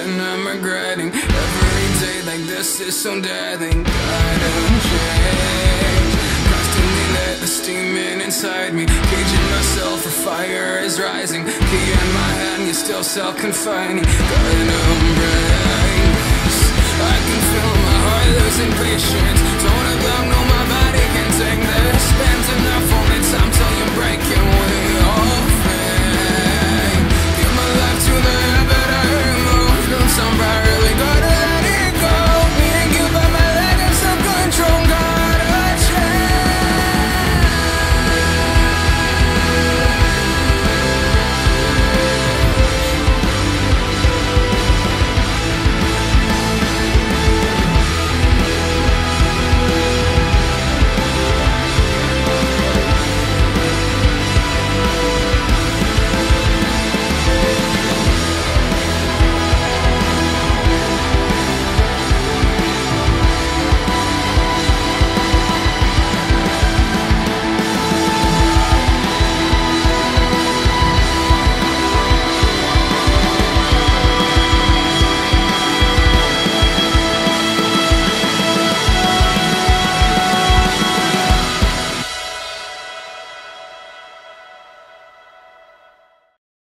and I'm regretting every day like this is so deadly. Gotta change, constantly let the steam in inside me, caging myself for fire is rising. Key in my hand, you're still self-confining. Gotta break, I can feel my heart losing patience. Don't about know my body can take this. Spends enough, only time till you're breaking.